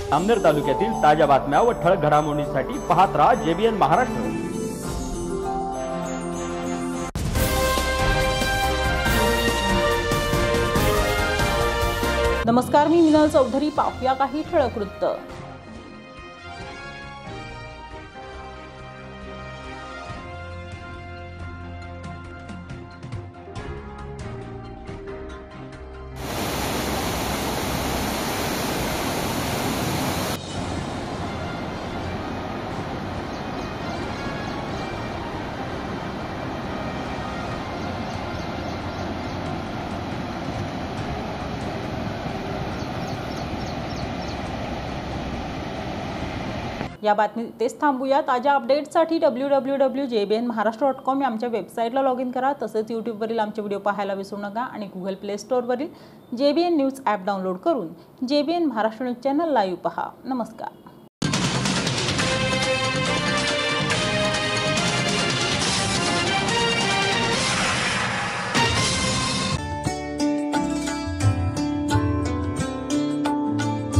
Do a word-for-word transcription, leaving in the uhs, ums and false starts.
अमनेर तालुक्यातील ताज्या बातम्या व ठळक घडामोडींसाठी पाहत राहा जेबीएन महाराष्ट्र। नमस्कार, मी मिनल चौधरी। पाहूया काही ठळक वृत्त। या बातमी तेच थांबूया। ताज्या अपडेट्ससाठी W W W dot J B N Maharashtra dot com या आमच्या वेबसाईटला लॉग इन करा। तसेच यूट्यूबवरील आमचे व्हिडिओ पाहायला विसरू नका आणि गुगल प्ले स्टोअरवरील J B N news app download करून J B N Maharashtra news channel live पहा। नमस्कार।